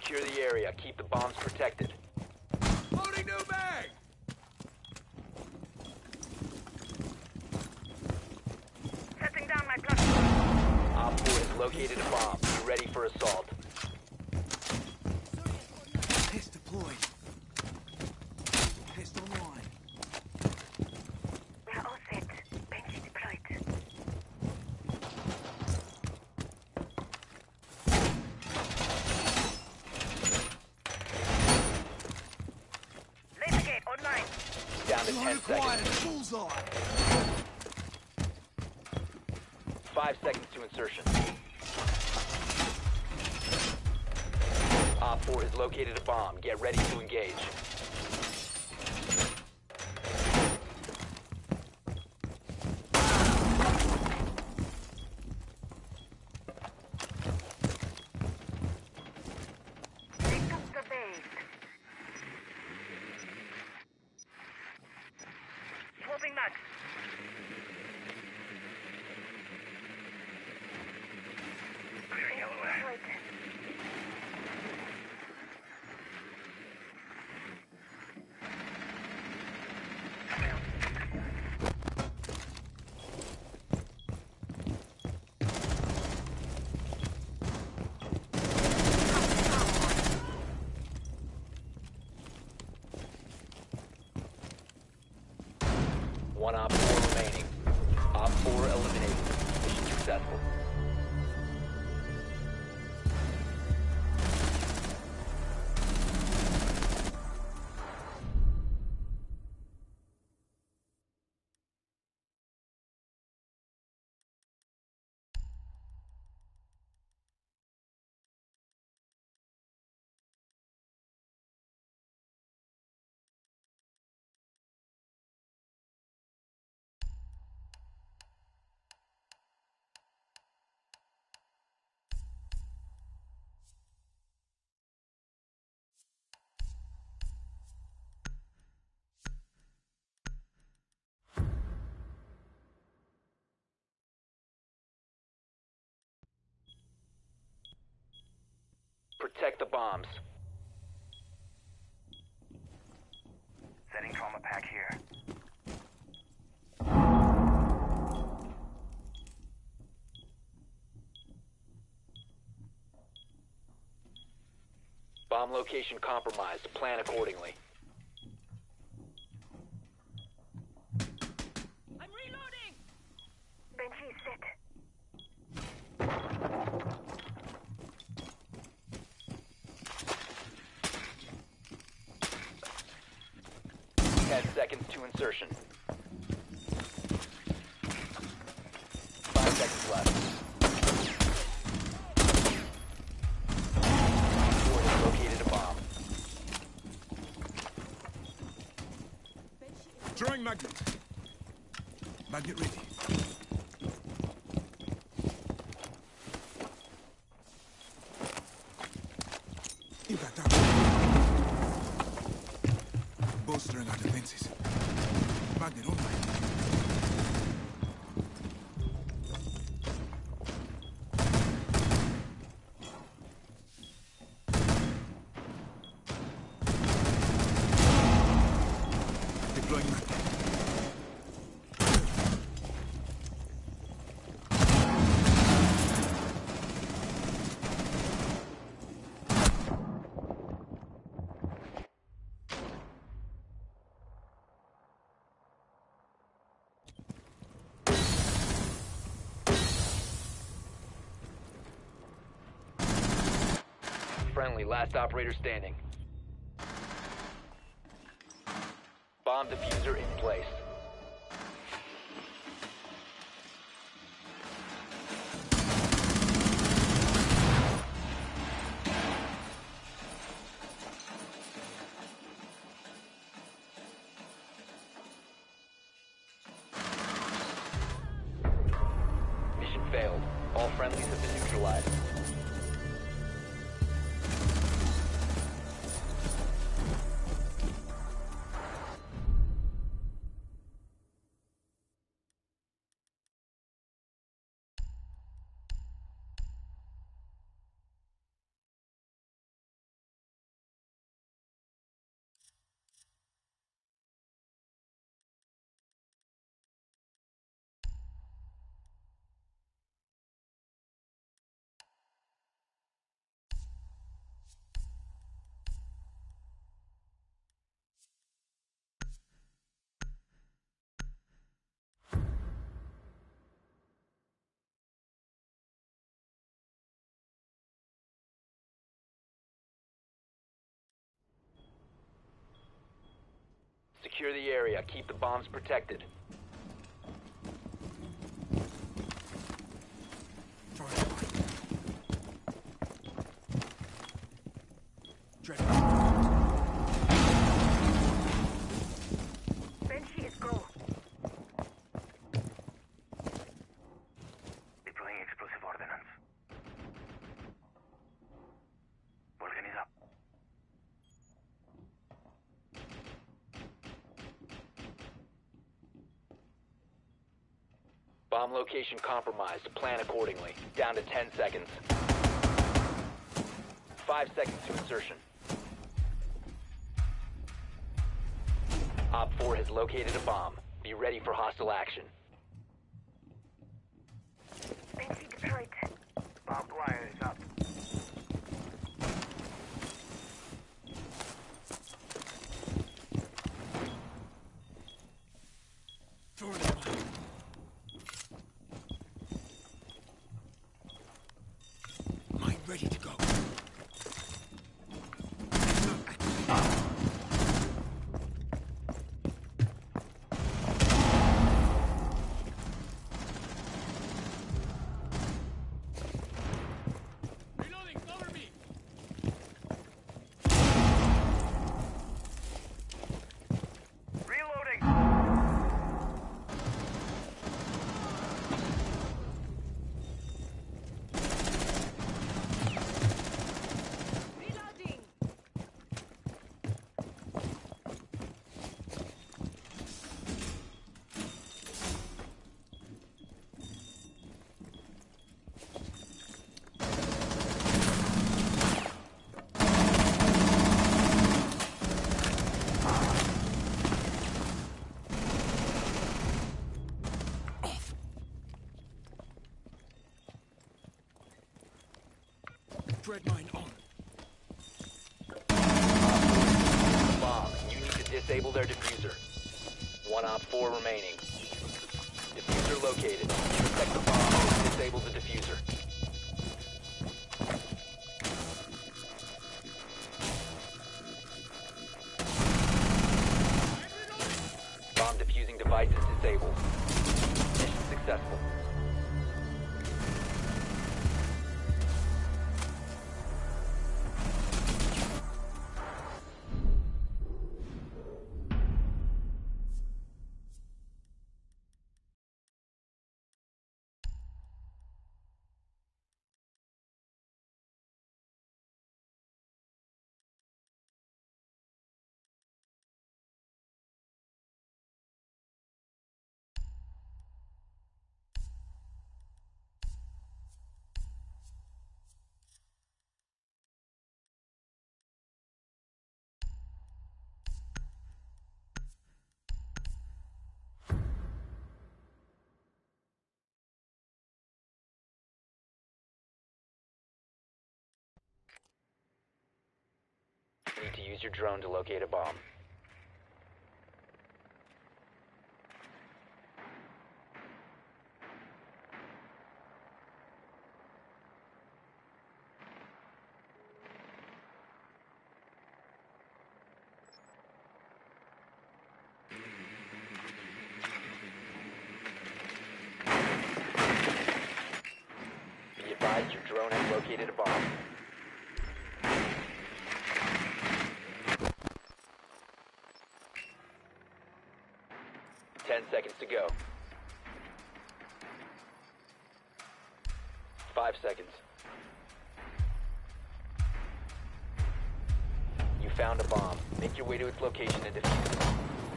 secure the area. Keep the bombs protected. Loading new bag! Setting down my cluster. Op 4 has located a bomb. Be ready for assault. Test deployed. Test online. We're all set. Banshee deployed. Laser gate online. Down to 10 seconds. Bullseye! 5 seconds to insertion. Op 4 has located a bomb. Get ready to engage. Picked up the base. Swapping max. Deployed. One Op 4 remaining. Op 4 eliminated. Mission successful. Protect the bombs. Setting trauma pack here. Bomb location compromised. Plan accordingly. I'm reloading! Banshee set. 10 seconds to insertion. 5 seconds left. Op 4 has located a bomb. Drawing magnet. Magnet ready. Impact out. Bolstering our defenses. Magnet online. Deploying magnet. Friendly, last operator standing. Bomb diffuser in place. Mission failed. All friendlies have been neutralized. secure the area. Keep the bombs protected. Throwing fire. Dreading. Banshee is go. Deploying explosive ordnance. Volcan is up. Bomb location compromised. Plan accordingly. Down to 10 seconds. 5 seconds to insertion. Op 4 has located a bomb. Be ready for hostile action. Banshee deployed. Barbed wire is up. Throwing fire. Mine ready to go. Reloading, cover me. Reloading. Reloading! Dread mine on. Bomb. You need to disable their diffuser. One Op 4 remaining. Diffuser located. Protect the bomb and disable the diffuser. Bomb diffusing device is disabled. Mission successful. Need to use your drone to locate a bomb. Be advised your drone has located a bomb. 10 seconds to go. 5 seconds. You found a bomb. Make your way to its location and defuse it.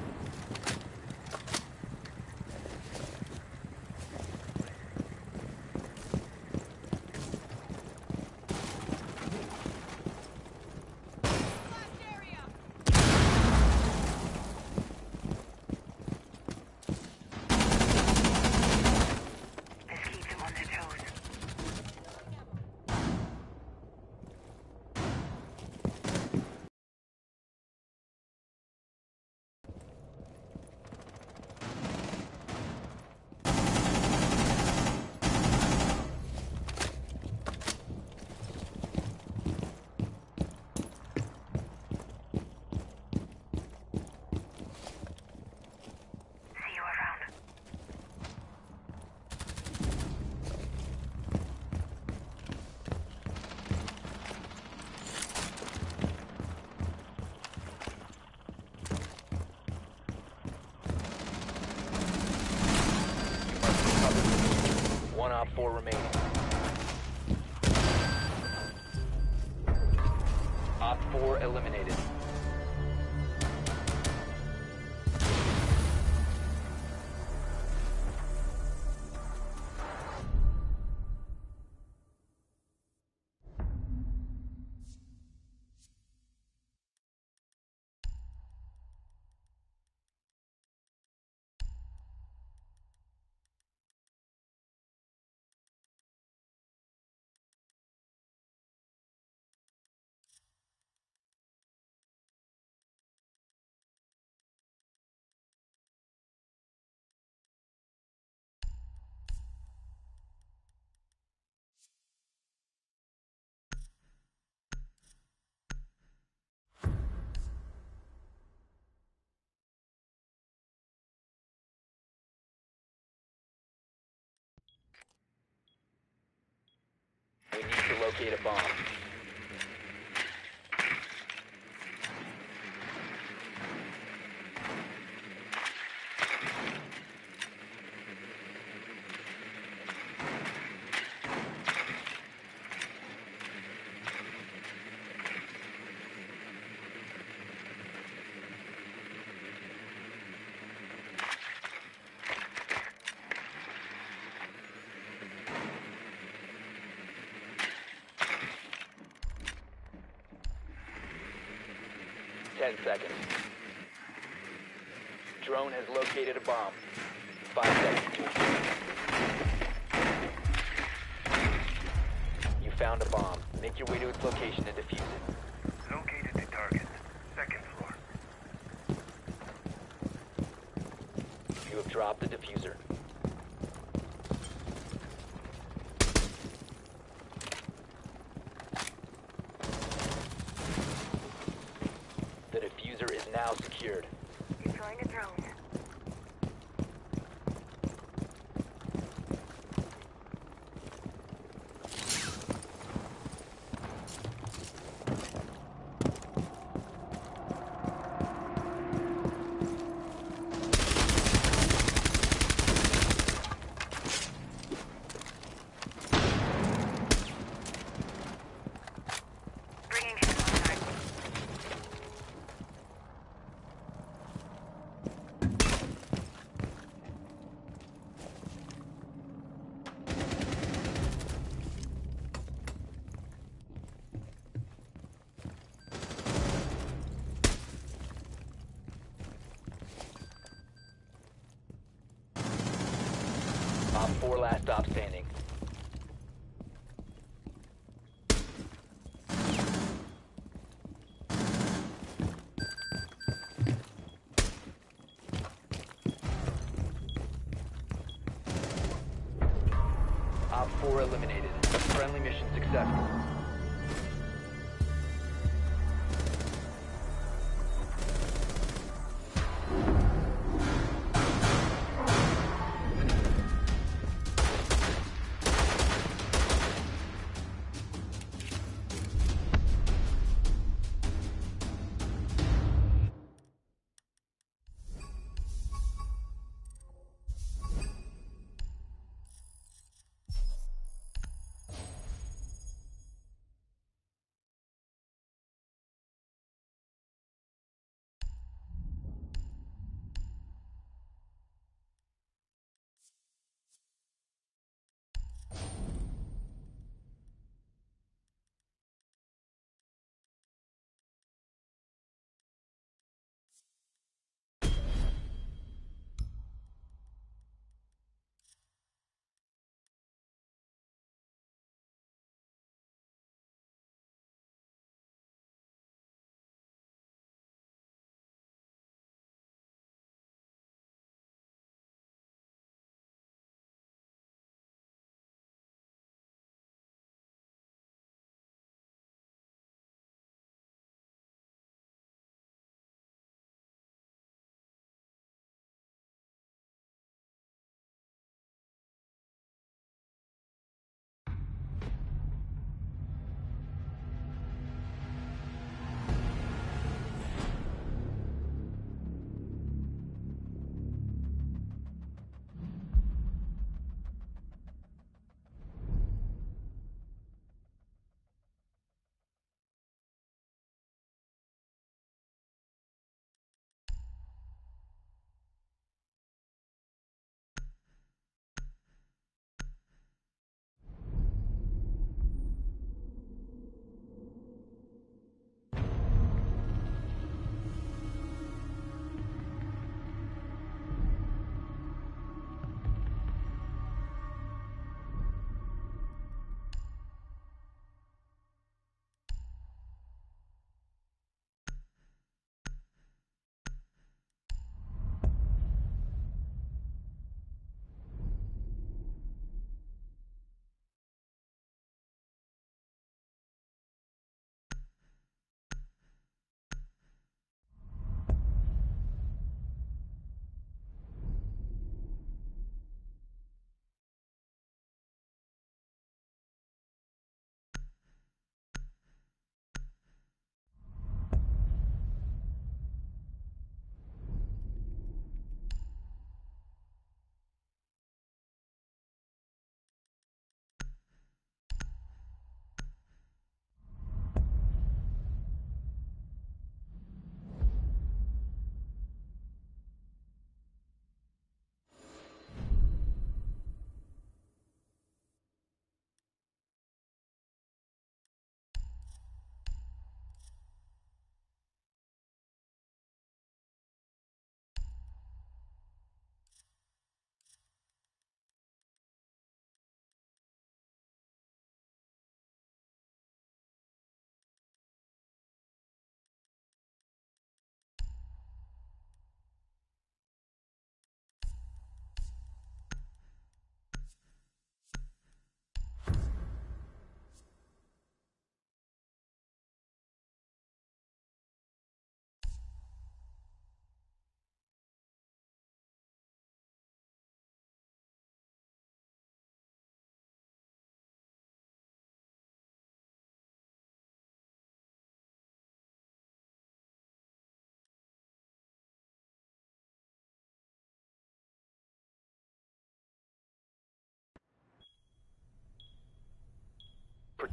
Blast area! Let's keep them on their toes. 4 remaining. Op 4 eliminated. We need to locate a bomb. Ten seconds. Drone has located a bomb. 5 seconds to defuse. You found a bomb. Make your way to its location and defuse it. Located the target. Second floor. You have dropped the diffuser. The diffuser is now secured. Deploying a drone. Bringing him on. Op 4 last stop standing. Op 4 eliminated. Friendly mission successful.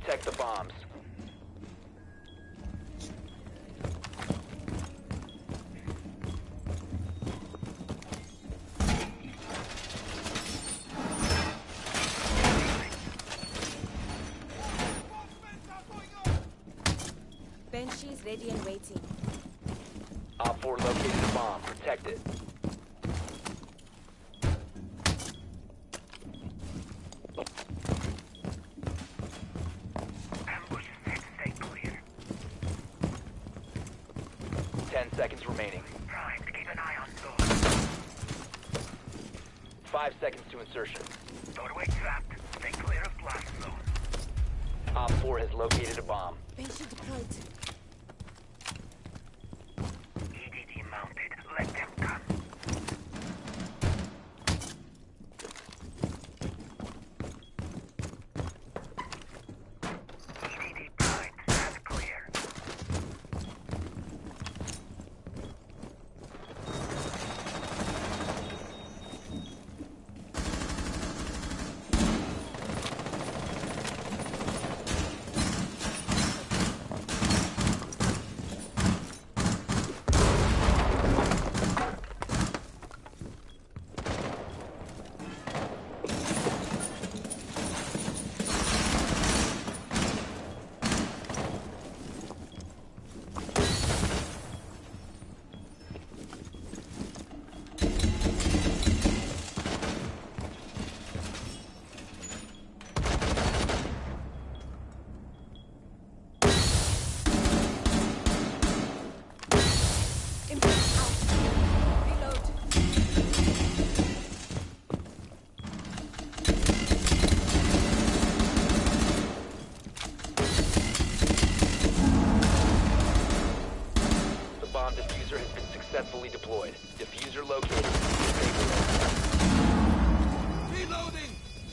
Protect the bombs. Banshees ready and waiting. Op 4 located a bomb. Protect it. Ambush set. Stay clear. 10 seconds remaining. Primed. Keep an eye on door. 5 seconds to insertion. Doorway trapped. Stay clear of blast zone. Op 4 has located a bomb. Banshee deployed. EDD mounted. Let them come. EDD primed. Stand clear. Impact out. Reload. The bomb diffuser has been successfully deployed. Diffuser located. Disable it. Reloading!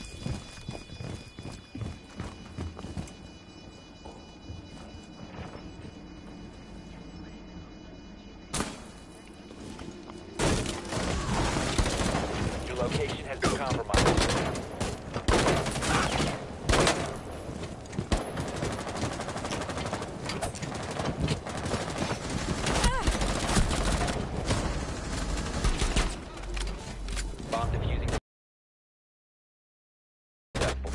Your location has been compromised. Bomb defusing successful.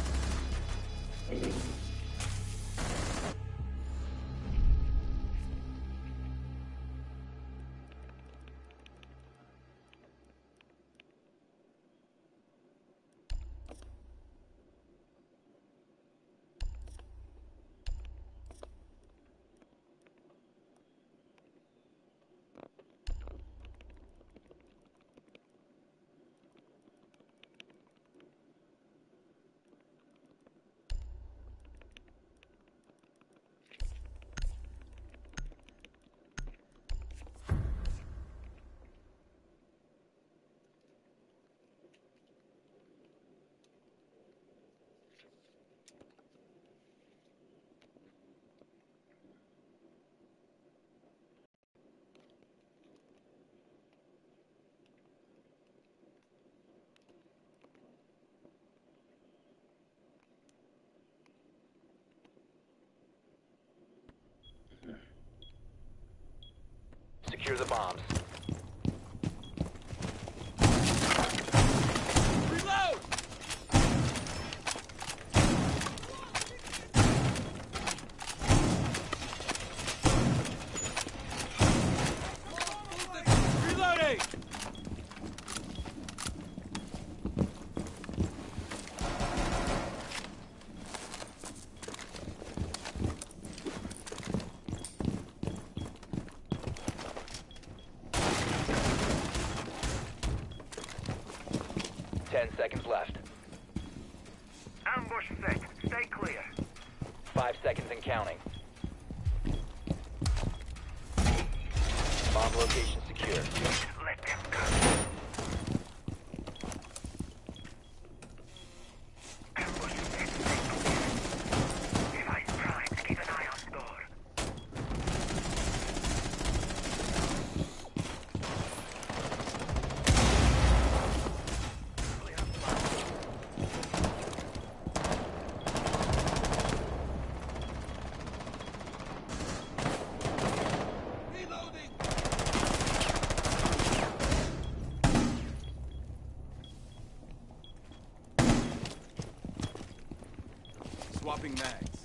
Secure the bombs. Reload! Reloading! Ten seconds left. Ambush set. Stay clear. 5 seconds and counting. Bomb location secure. Let them come. Ambush set. Stay clear. Device primed. Keep an eye on door. Clear of blast. Swapping mags.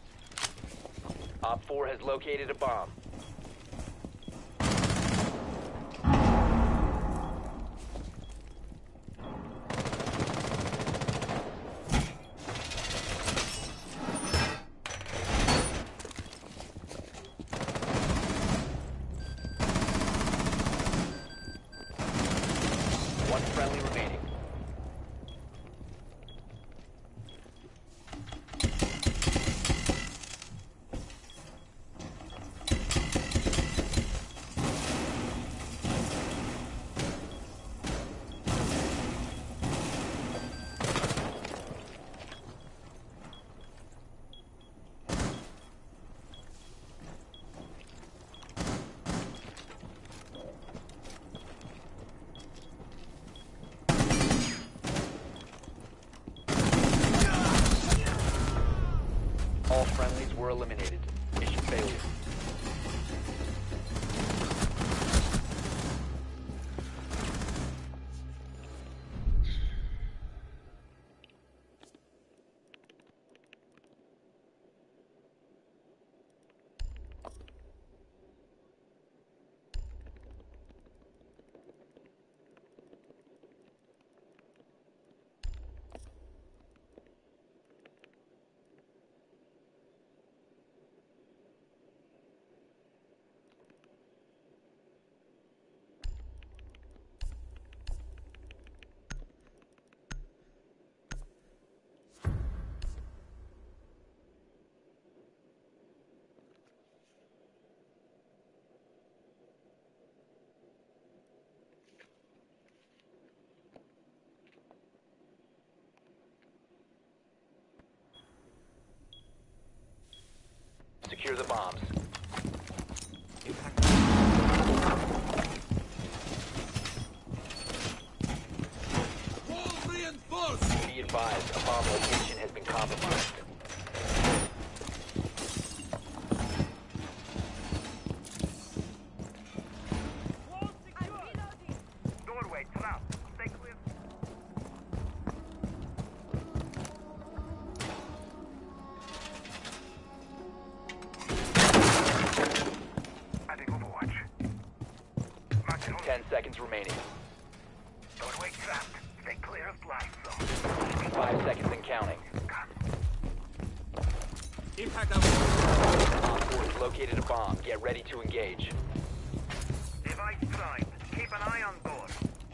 Op 4 has located a bomb. One friendly remaining. All friendlies were eliminated. Mission failure. Secure the bombs. Wall reinforced! Be advised, a bomb location has been compromised. Doorway trapped. Stay clear. Adding overwatch. Marking 10 seconds remaining. doorway trapped. Stay clear of blast zone. 5 seconds and counting. Impact out. Op 4 has located a bomb. Get ready to engage. Device primed. Keep an eye on door.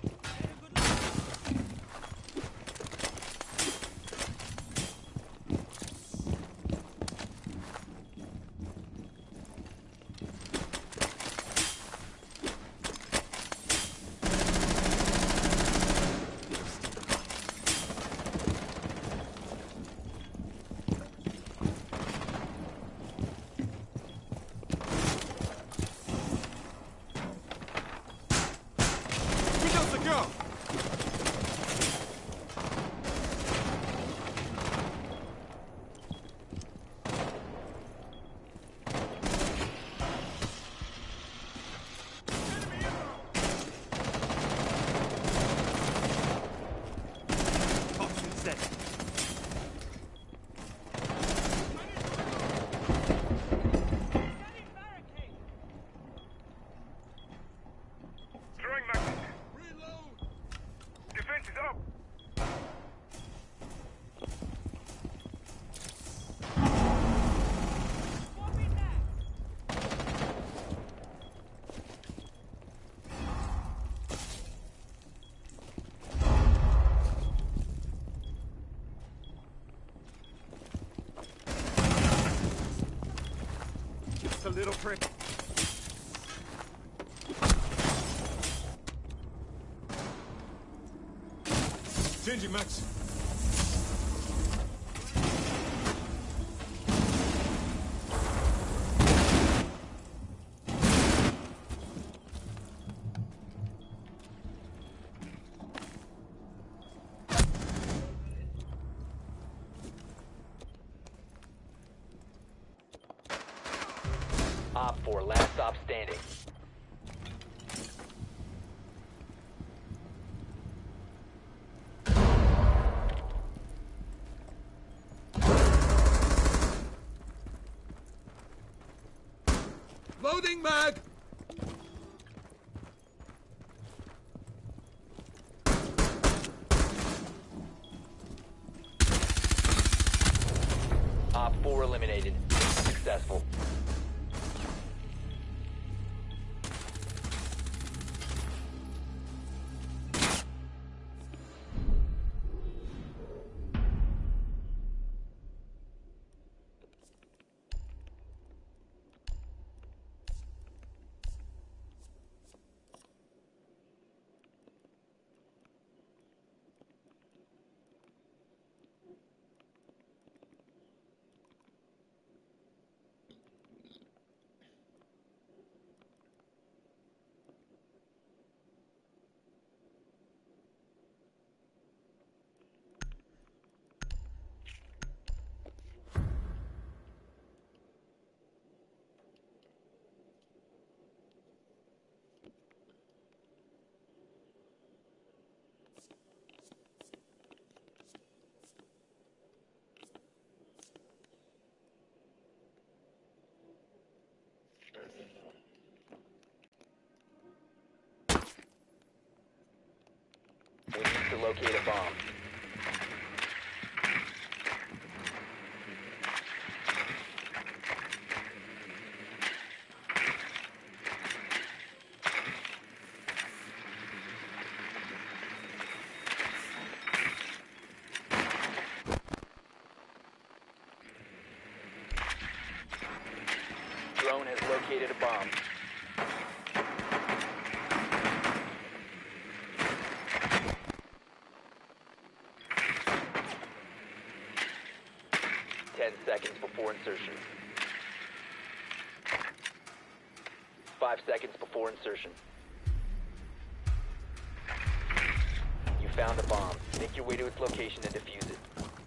Window secure! Option set. Throwing magnet. Reload! Defense is up. Just a little prick. Changing max. Op 4, last stop standing. Loading mag! Op 4 eliminated. Successful. We need to locate a bomb. Drone has located a bomb. Seconds before insertion. 5 seconds before insertion. You found a bomb. Make your way to its location and defuse it.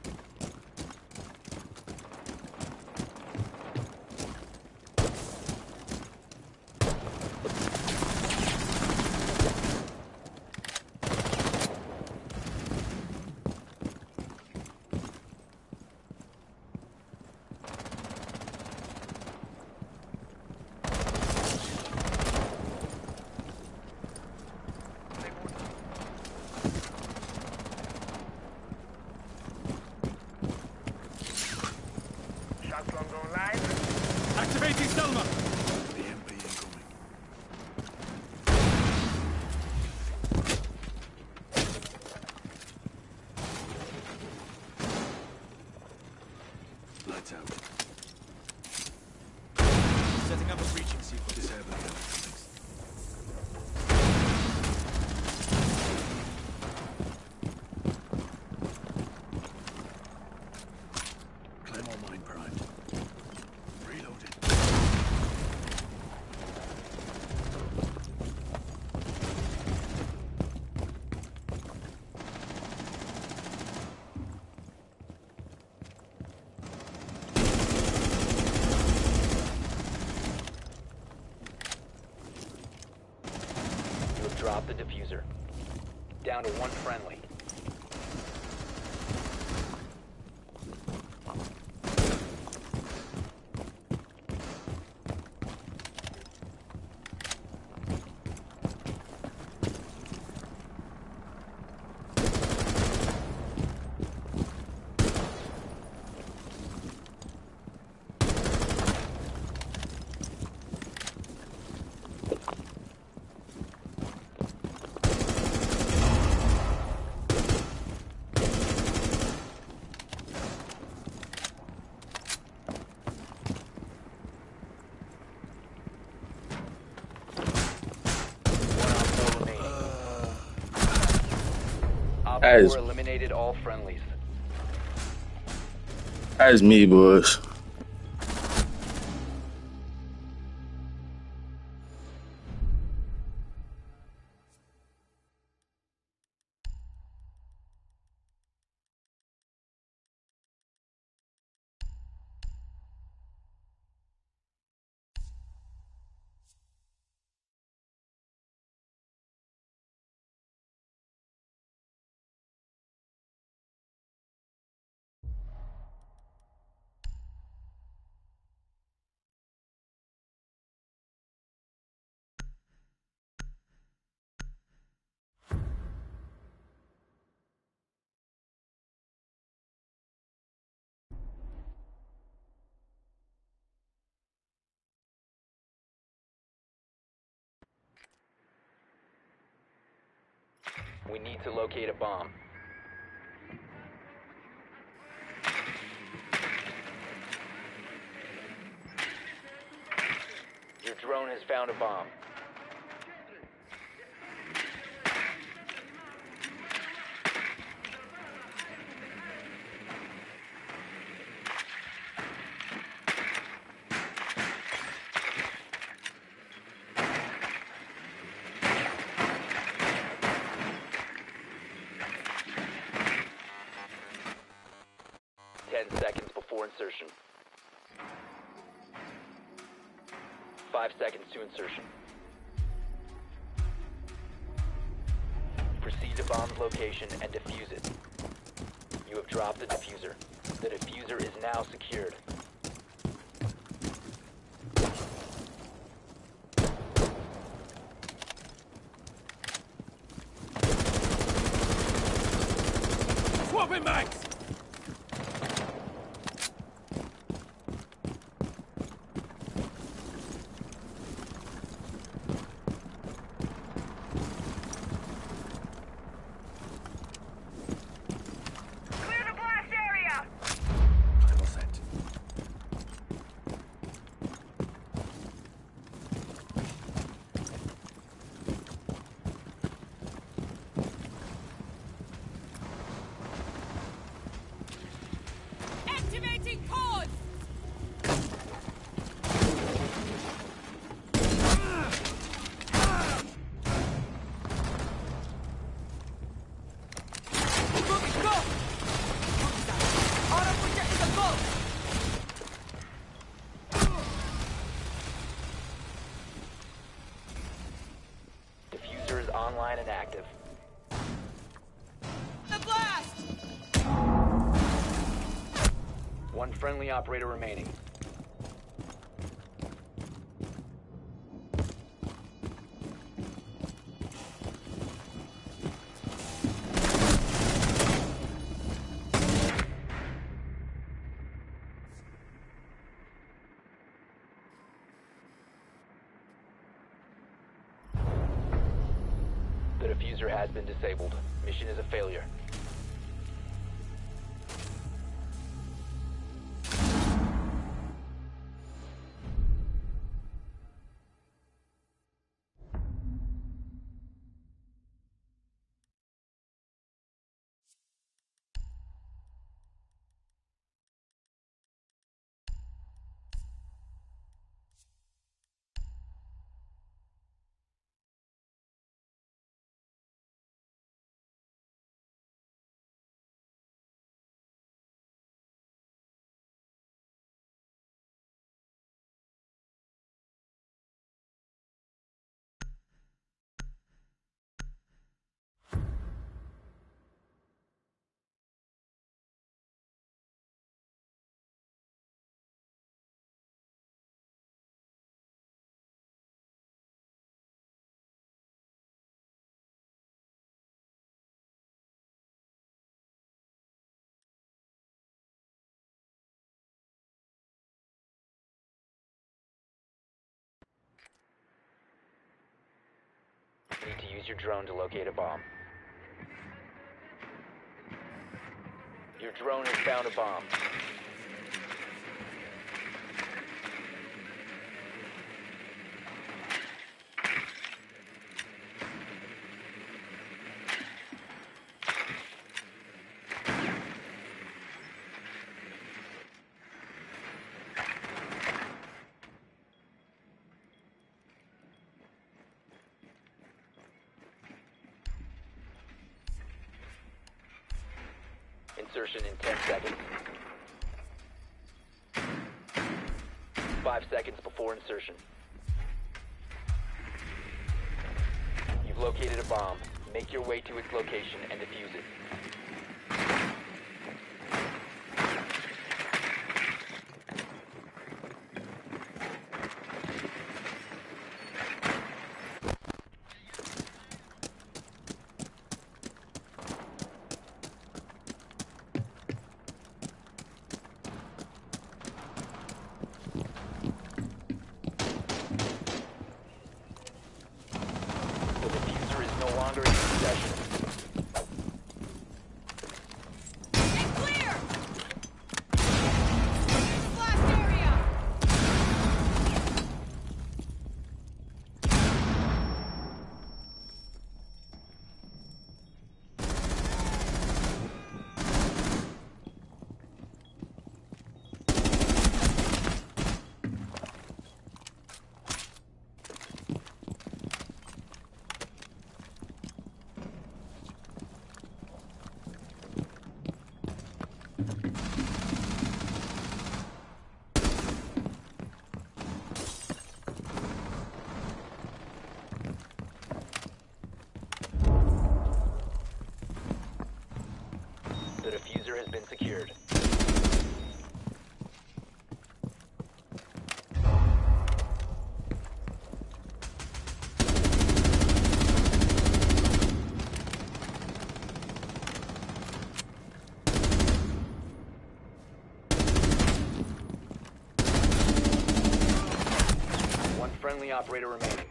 Shotgun going live. Activating Selma! The MP incoming. Lights out. Setting up a breaching sequence. Disable electronics. Claymore mine primed. Reloaded. You have dropped the diffuser. Down to one friendly. Op That is- 4 eliminated all friendlies. That's me, boys. We need to locate a bomb. Your drone has found a bomb. Seconds before insertion. 5 seconds to insertion. Proceed to bomb's location and defuse it. You have dropped the diffuser. The diffuser is now secured. Swapping mags! Clear the blast area! Timer set. Activating code! Diffuser is online and active. The blast! One friendly operator remaining. The diffuser has been disabled. Mission is a failure. Need to use your drone to locate a bomb. Your drone has found a bomb. Insertion in 10 seconds. 5 seconds before insertion. You've located a bomb. Make your way to its location and defuse it. The diffuser is no longer in your possession. friendly operator remaining.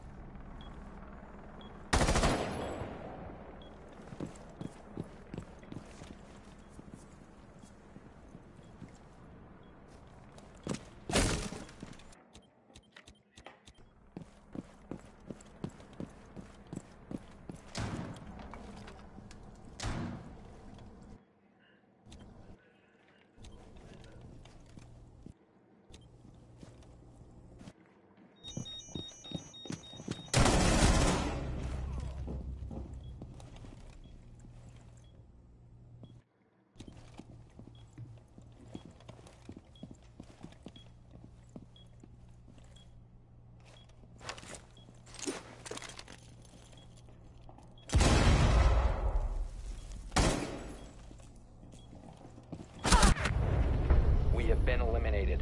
We have been eliminated.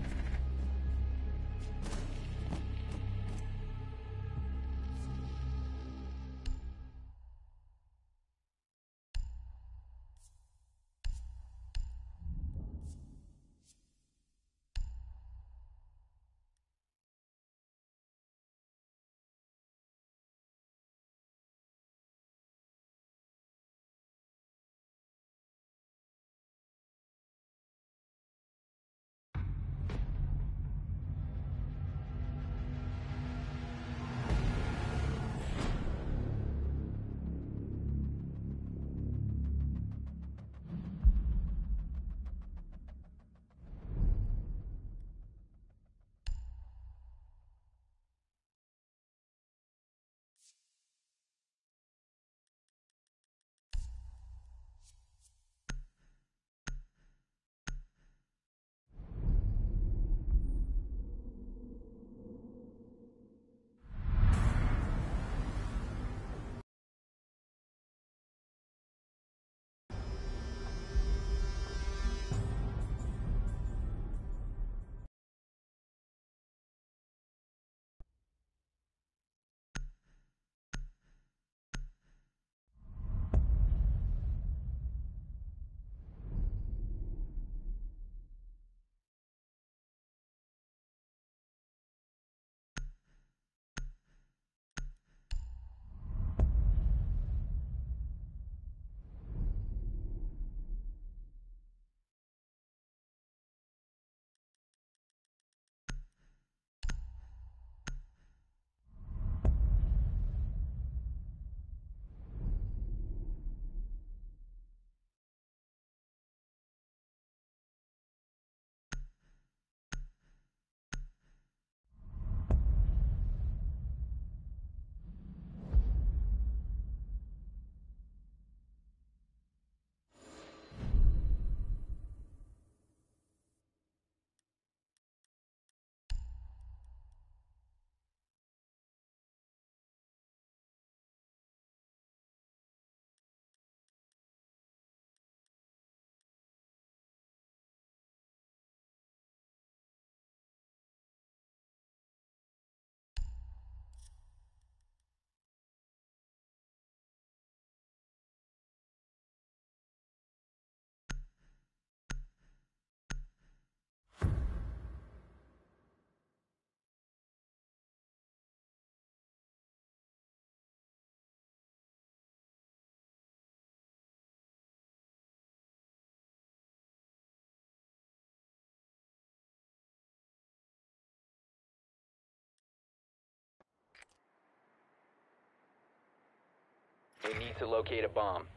We need to locate a bomb.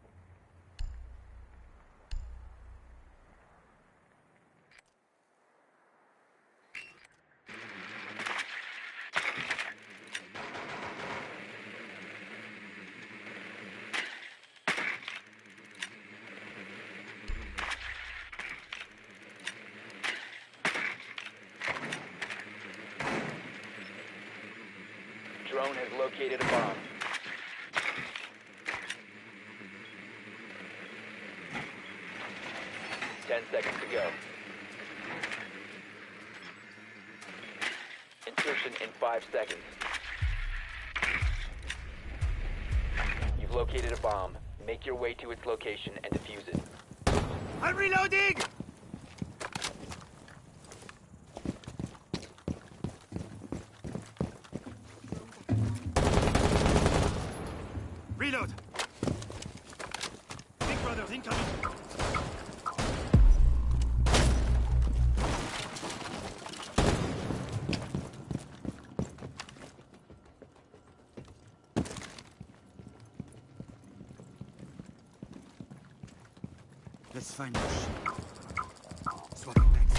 Drone has located a bomb. Ten seconds to go. Insertion in 5 seconds. You've located a bomb. Make your way to its location and defuse it. I'm reloading! Reload! Big brothers incoming! Let's find your ship. Swapping bags.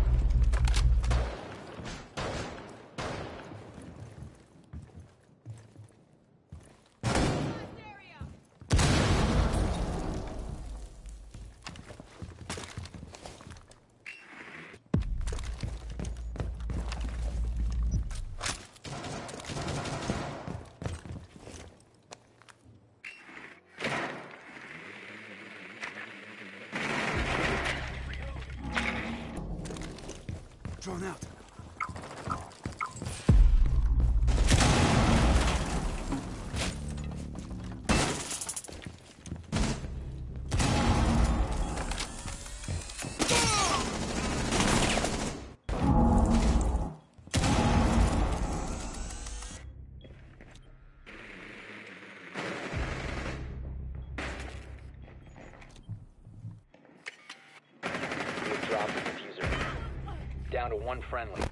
Drawn out. You have dropped the diffuser. Down to one friendly.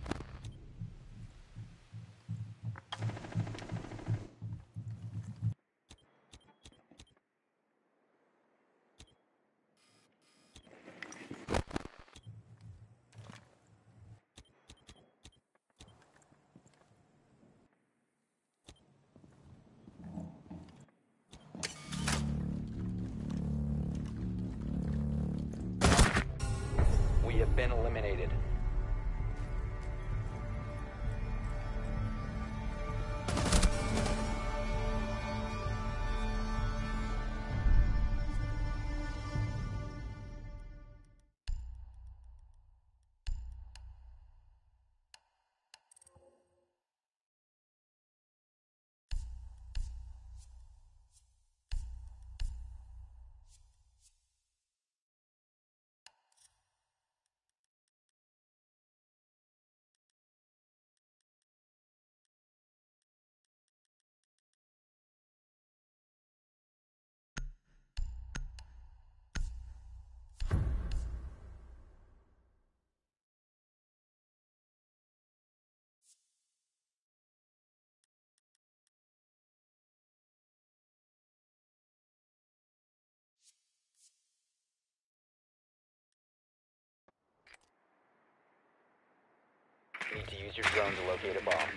We have been eliminated. Need to use your drone to locate a bomb.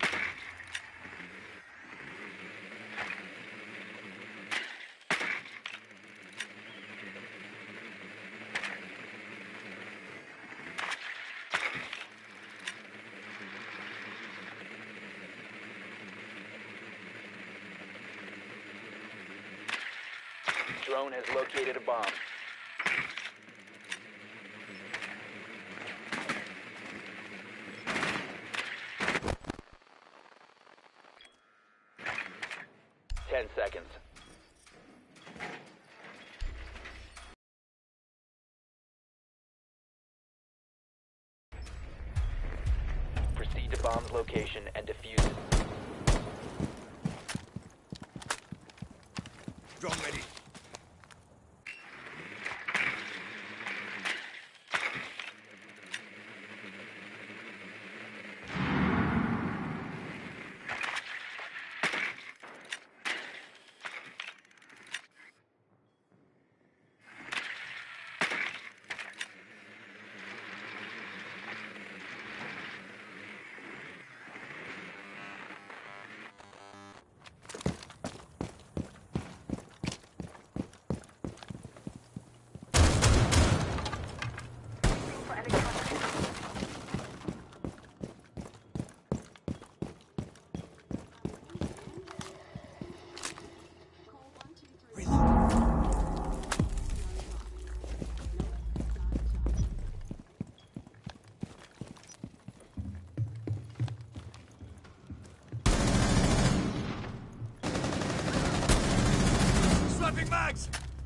Drone has located a bomb. Ten seconds. Proceed to bomb's location and defuse it. Drone ready. Swapping mags!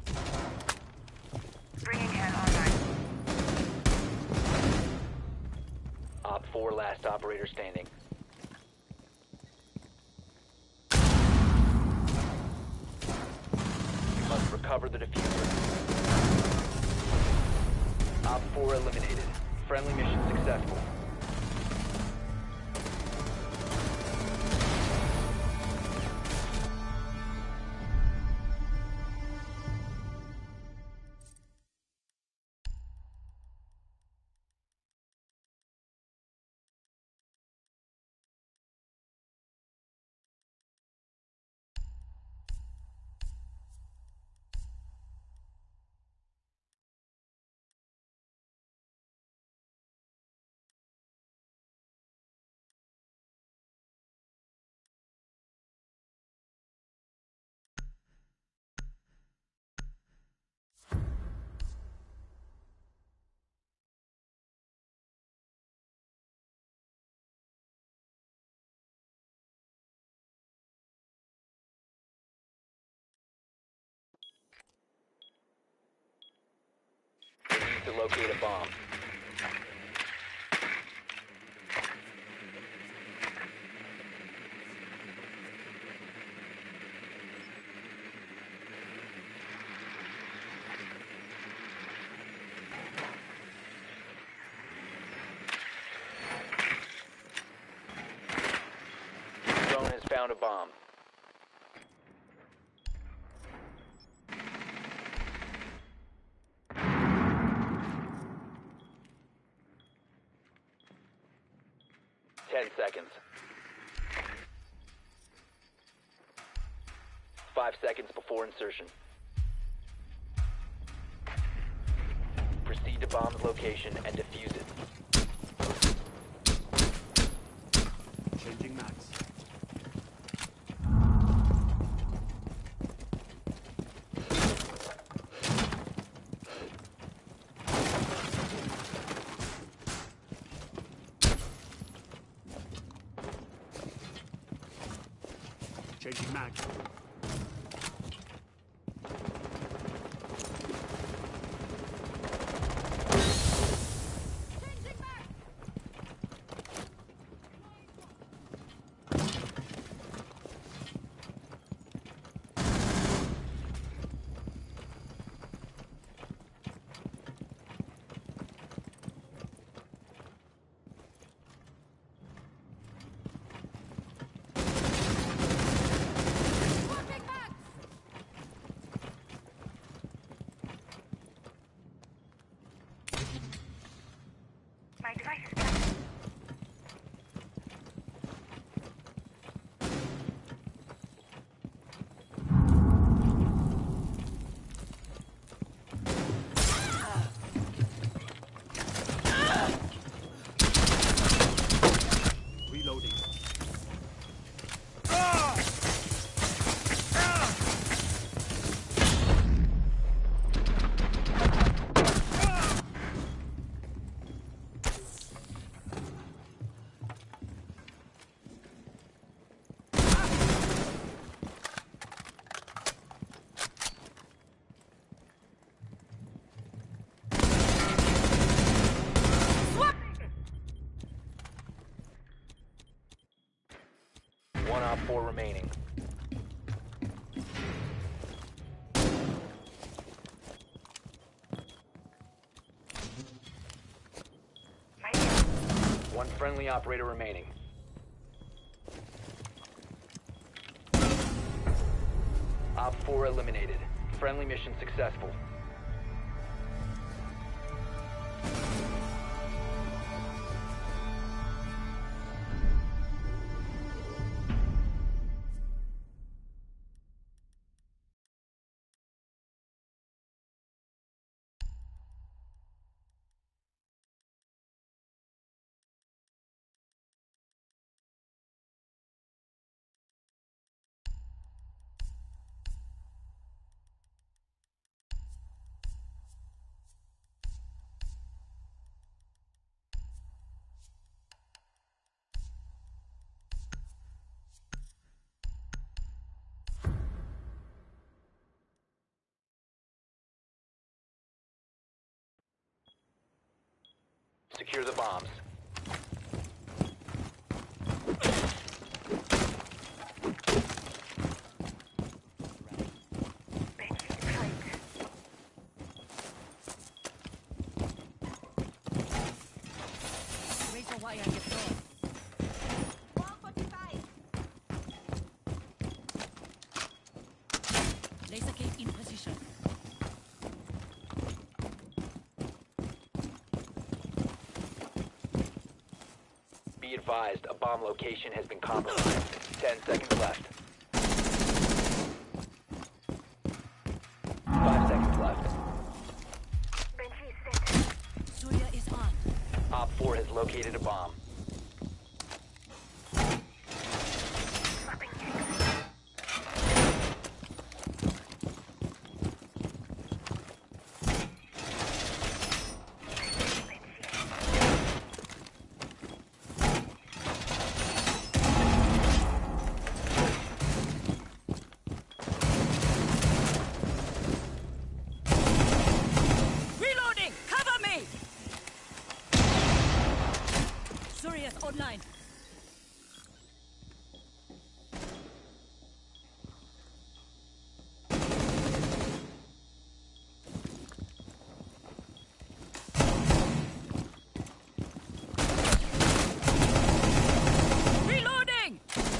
Bringing head online. Op 4 last operator standing. the diffuser. Op 4 eliminated. Friendly mission successful. We need to locate a bomb. Drone has found a bomb. Ten seconds. 5 seconds before insertion. Proceed to bomb's location and defuse it. Changing max. Changing max. My device is down. Reloading. One op 4 remaining. My One friendly operator remaining. Op 4 eliminated. Friendly mission successful. Secure the bombs. bench is tight. Be advised, a bomb location has been compromised. 10 seconds left. 5 seconds left. Banshee is set. Surya is on. Op 4 has located a bomb. Swapping checks. Reloading! Cover me! Surya's online. Reloading!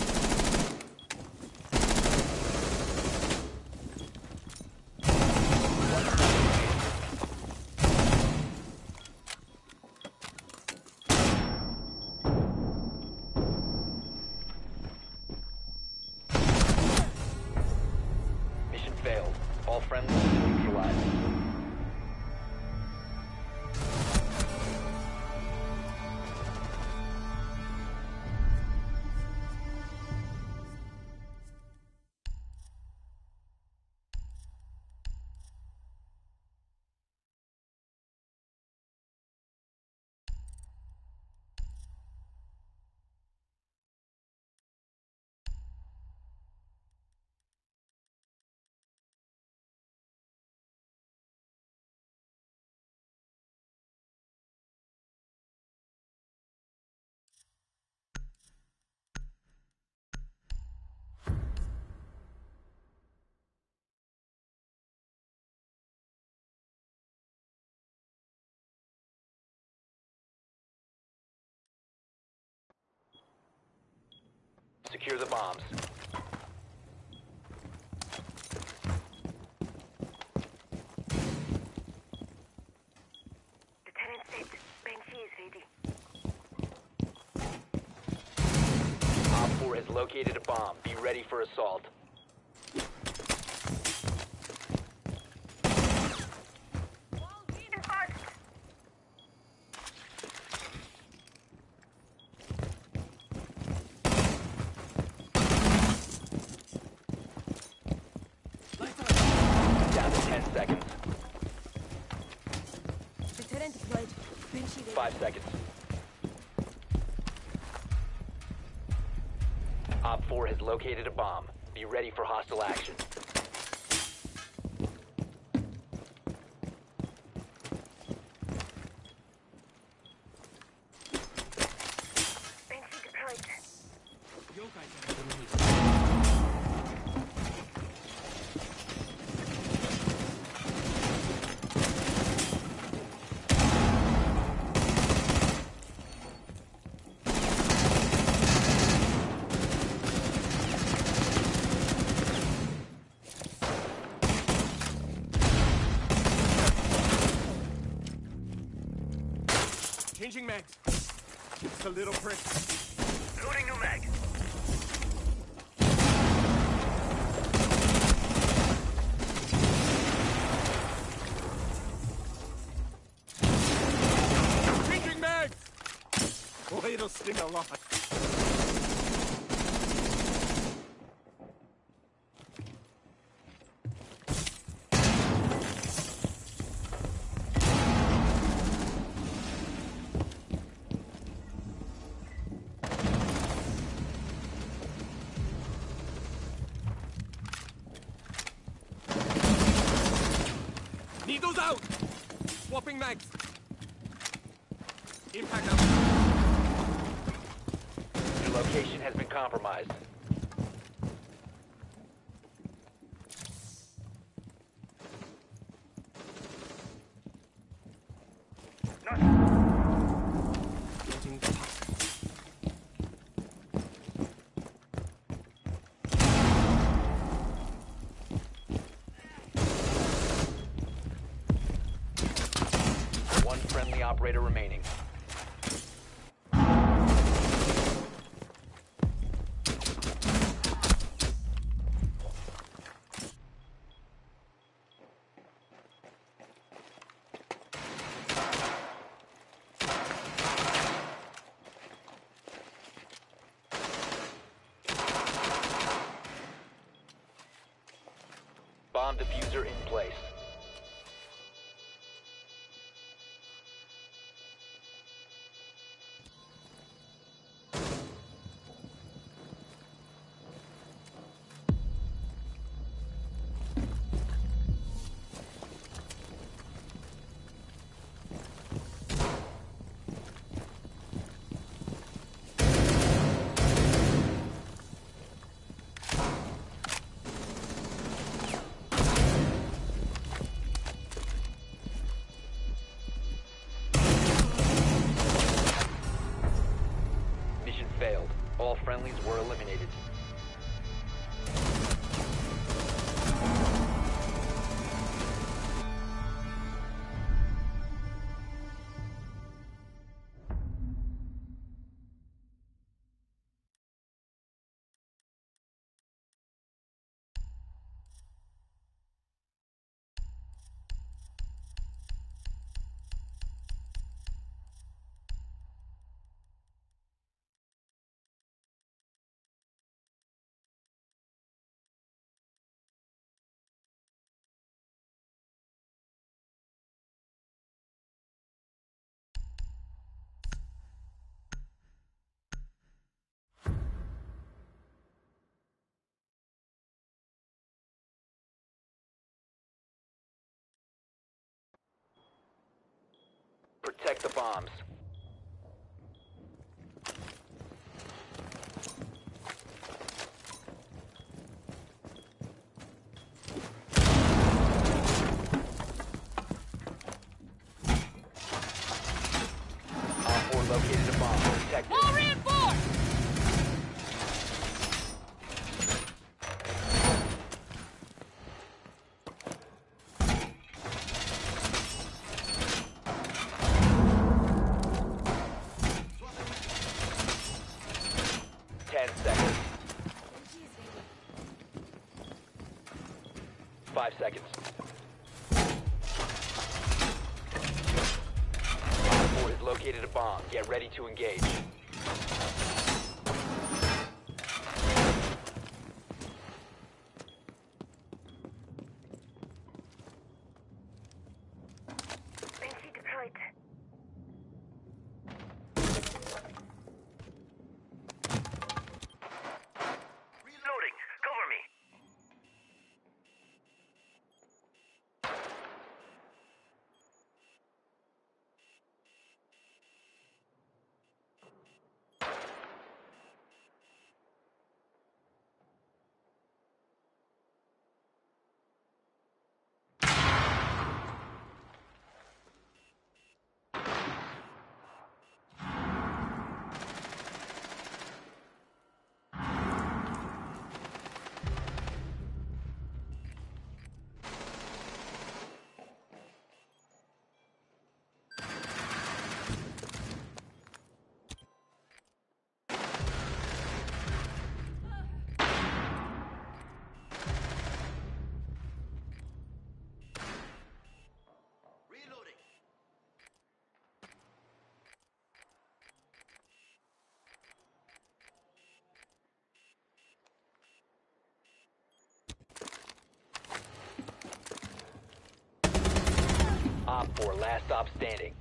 Mission failed. All friendlies neutralized. Secure the bombs. Lieutenant set. Banshee is ready. Op 4 has located a bomb. Be ready for assault. Reinforced. Down to 10 seconds. Lieutenant deployed. Banshee ready. 5 seconds. Op 4 has located a bomb. Be ready for hostile action. Banshee deployed. Changing mags. It's a little prick. Loading new mag. Changing mags! Boy, it'll sting a lot. Needles out! Swapping mags. Impact out. Your location has been compromised. Getting tough. One friendly operator remaining. bomb diffuser in place. Mission failed. All friendlies were eliminated. Protect the bombs. Op 4 located a bomb. Protect it. More reinforced! 10 seconds. 5 seconds. Op 4 has located a bomb. Get ready to engage. Banshee deployed. Reloading. Cover me. Reloading. Op 4, last stop standing.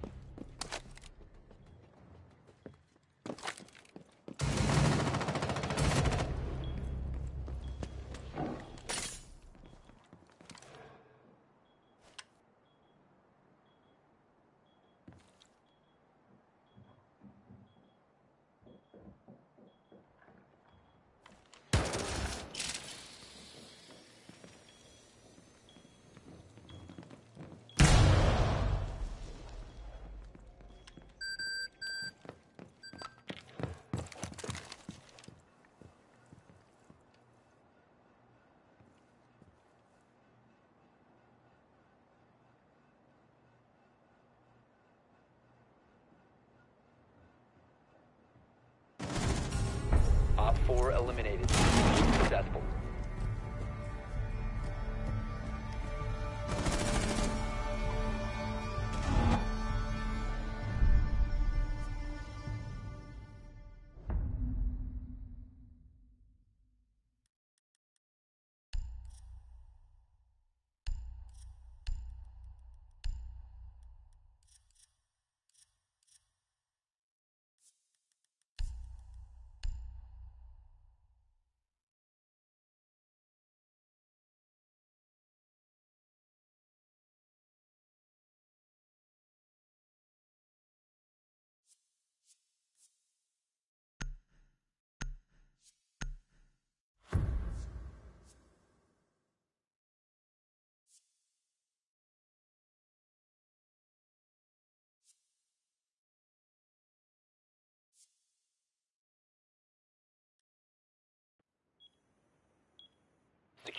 Op 4 eliminated. Successful.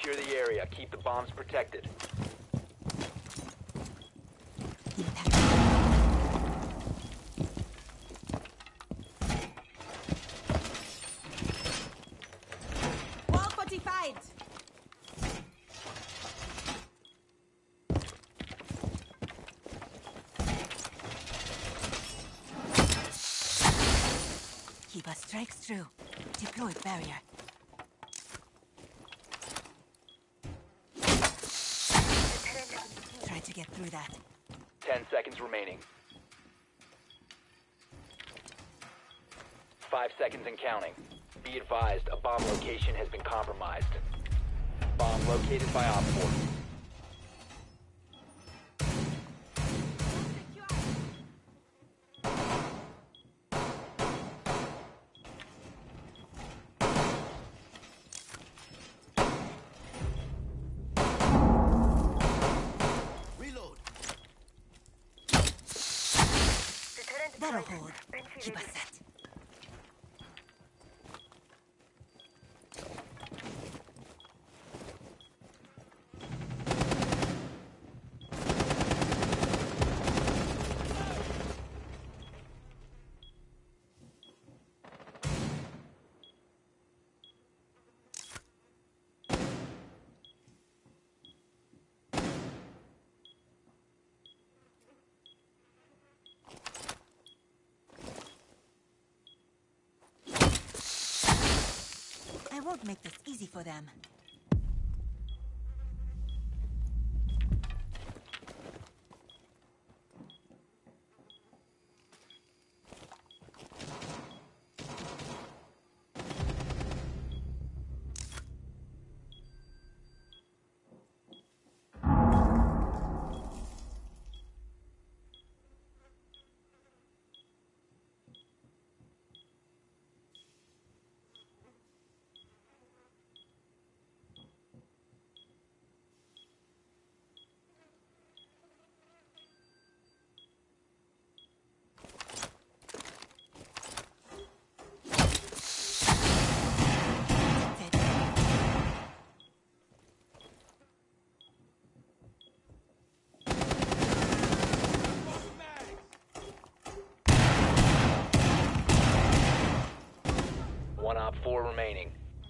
Secure the area. Keep the bombs protected. Wall fortified. Keep our strikes true. Deployed barrier. Try to get through that. 10 seconds remaining. 5 seconds and counting. Be advised, a bomb location has been compromised. Bomb located by Op 4. Reload. That'll hold. Keep us set. I won't make this easy for them. One Op 4 remaining.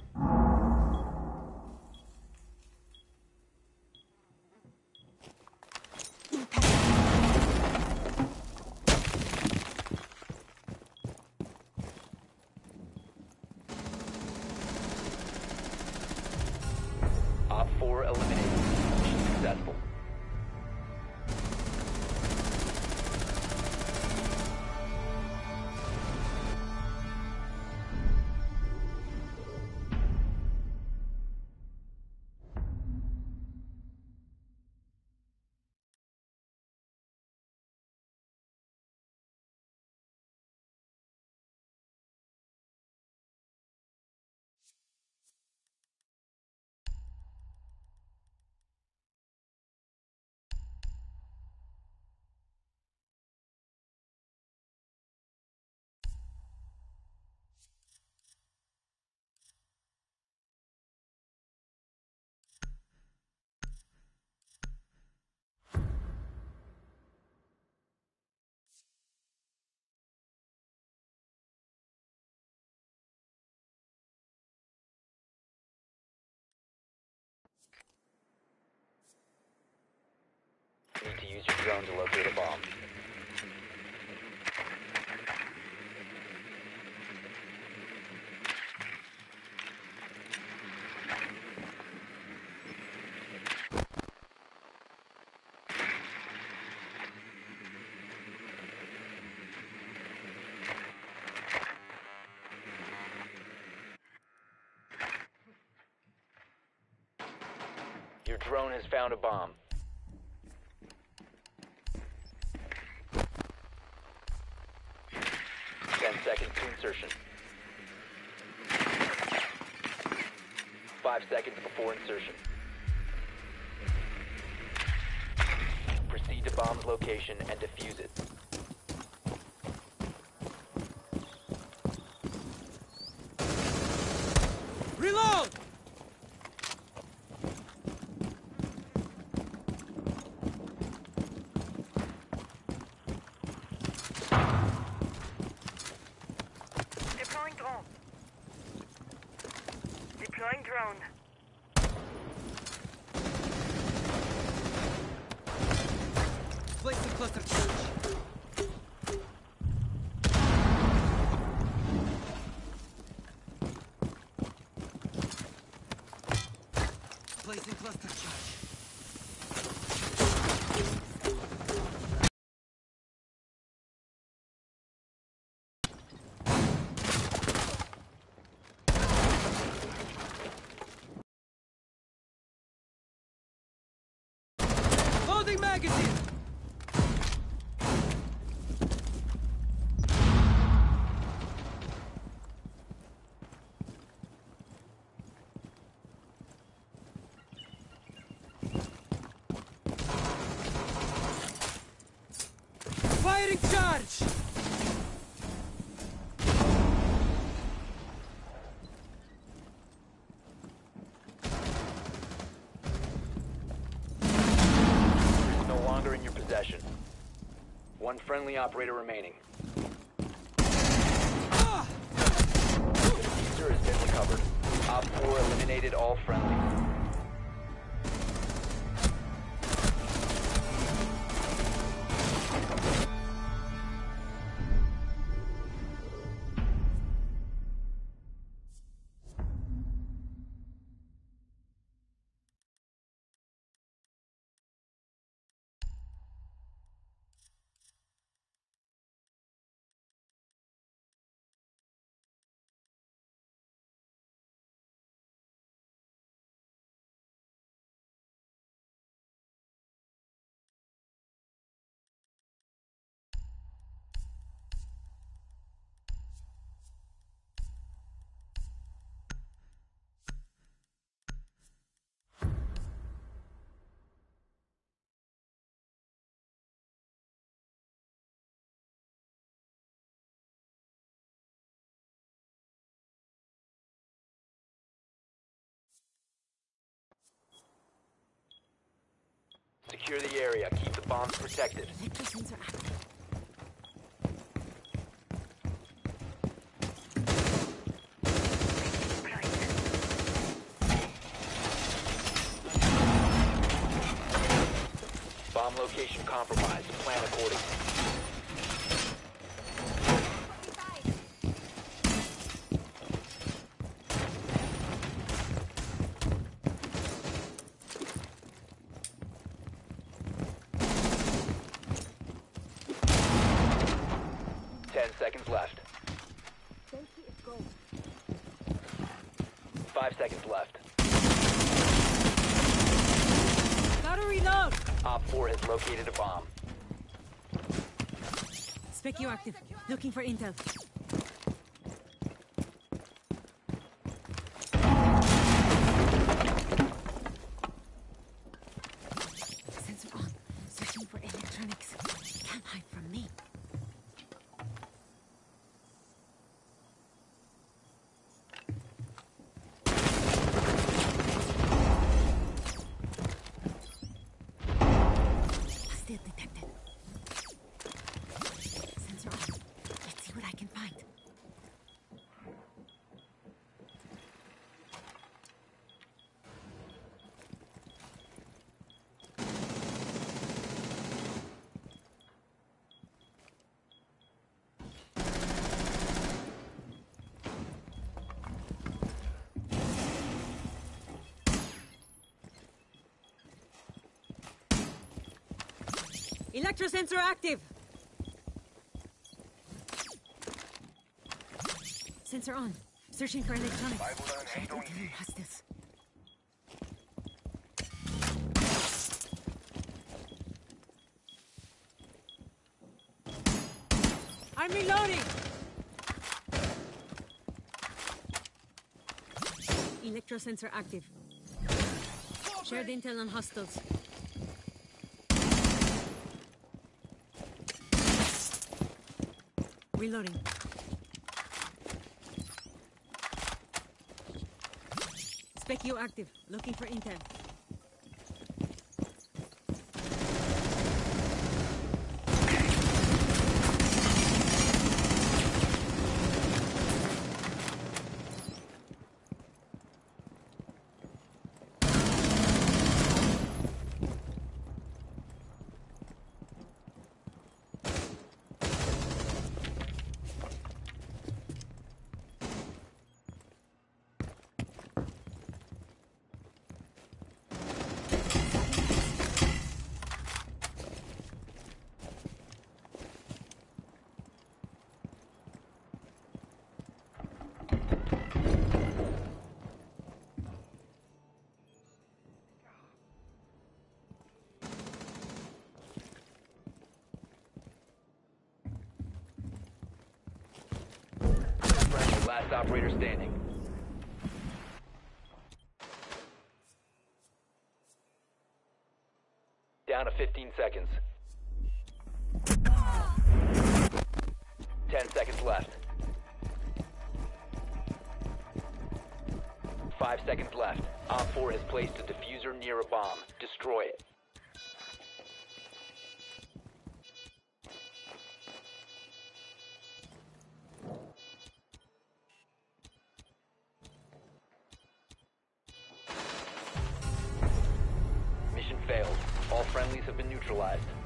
Op 4 eliminated. Mission successful. Need to use your drone to locate a bomb. Your drone has found a bomb. Seconds to insertion. 5 seconds before insertion. Proceed to bomb's location and defuse it. Reload! Deploying drone. Placing cluster charge. Placing cluster charge. Loading magazine! Firing charge! No longer in your possession. One friendly operator remaining. Ah! Diffuser has been recovered. Op 4 eliminated all friendly. Secure the area. Keep the bombs protected. Electro sensor active. Bomb location compromised. Plan accordingly. Seconds left. 5 seconds left. Gotta reload! Op 4 has located a bomb. Spec you active. Looking for intel. Sensor on. Searching for electronics. Can't hide from me. Hostile detected. Sensor on. Let's see what I can find. Electro sensor active. Sensor on. Searching for electronics. Check intel hostiles. I'm reloading. Electro sensor active. Shared intel on hostiles. Reloading. Spec you active. Looking for intel. operator standing. Down to 15 seconds. 10 seconds left. 5 seconds left. Op 4 has placed a diffuser near a bomb. Destroy it. Mission failed. All friendlies have been neutralized.